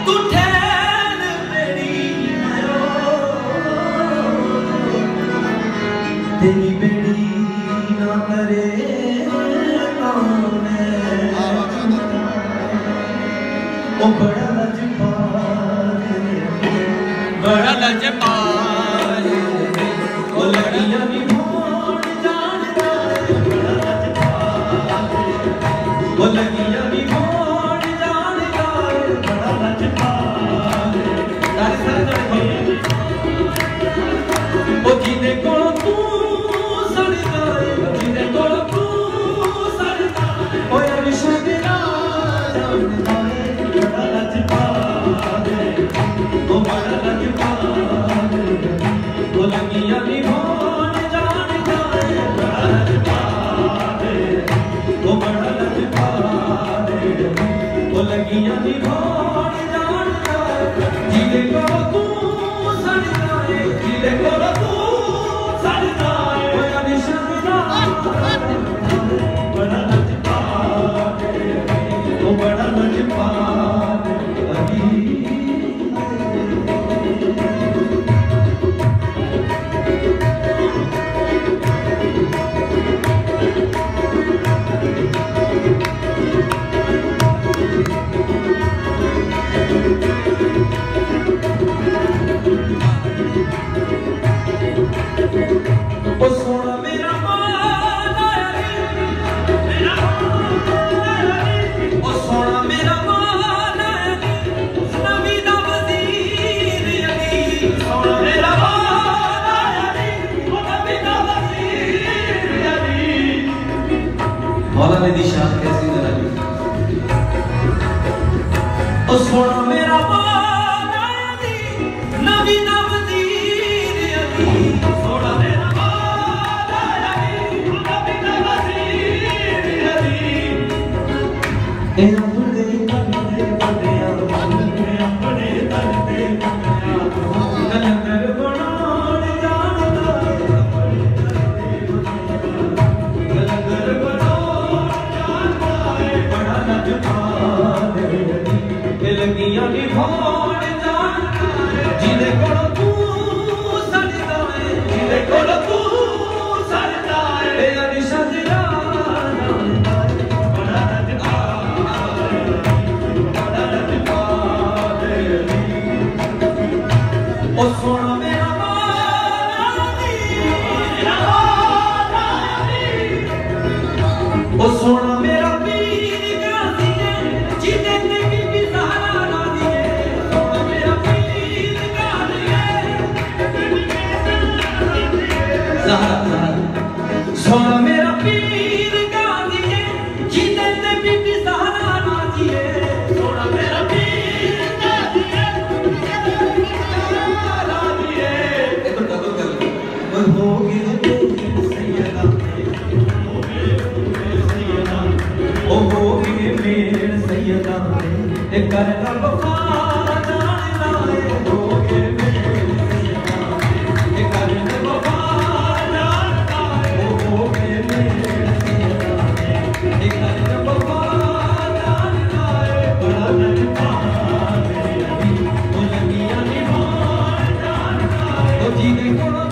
तू ठहर मेरी तेरी बेड़ी ना करे ओ बड़ा लजपाल ओ लड़ियां भी मोड़ जानदा बड़ा लजपाल ओ लड़ियां भी मोड़ जानदा बड़ा लजपाल तारे सर ओ जिदे कोल तू सड़दा जिदे कोल तू सड़दा ओ अरशा दे जानदा बड़ा लजपाल ओ बड़ा लजपाल ओ लगियां नी मोड़ जानदा बड़ा लजपाल ओ बड़ा लजपाल ओ लगियां नी मोड़ जानदा जिदे कोल तू सड़दा जिदे कोल तू सड़दा ओ अरशा दे जानदा बड़ा लजपाल ओ बड़ा लजपाल अभी ओ सोना मेरा माला मेरा ओ सोना मेरा माला नबी दा वजीर अली सोना मेरा माला ओ नबी दा वजीर अली मौला ने दी शान कैसी जरा ओ सोना मेरा माला नबी दा वजीर अली सोना मेरा अपने तन बंदिया अपने तन दे कलंदर बनाण जानदा कलंदर बनाण जानदा बड़ा लजपाल लगियां नी मोड़ जानदा जिदे कोल तू सड़दा जिदे कोल तू सड़दा अरशा दे जानदा बड़ा ओ सोना मेरा माला ओ सोना मेरा पीर गाजी जिदे ते बीबी ज़हरा राज़ी सोना मेरा पीर गाजी ज़हरा सोना मेरा पीर गाजी जिदे ते बीबी ज़हरा राज़ी सोना मेरा पीर गाजी हो गए सैयदा ओ हो गए मेरे सैयदा ए करना वफा जानदा हो गए मेरे सैयदा ए करना वफा जानदा हो गए मेरे सैयदा ए करना वफा जानदा बड़ा लजपाल ओ लगियां नी मोड़ जानदा ओ जिदे कोल